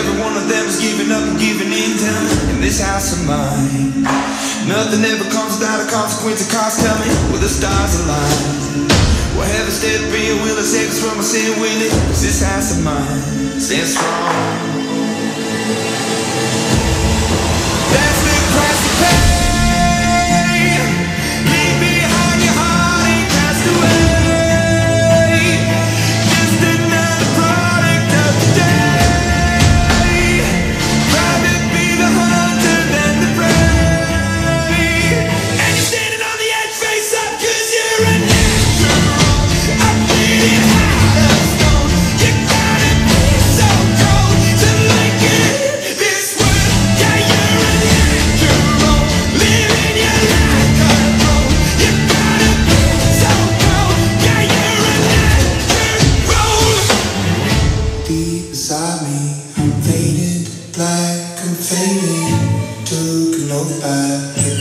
every one of them is giving up and giving in down in this house of mine. Nothing ever comes without a consequence. The cars tell me, will the stars align? Will heaven step in? Will it save us from our sin? Will it? 'Cause this house of mine stands strong. That's the price to pay. Leave behind your heart and cast away. Just another product of the day. Rather be the hunter than the prey. And you're standing on the edge, face up, 'cause you're a natural. I'm bleeding out of stone. You gotta be so cold to make it this world. Yeah, you're a natural. Living your life control. You gotta be so cold. Yeah, you're a natural. Deep beside me, I'm faded like I'm fading. Took an oath back.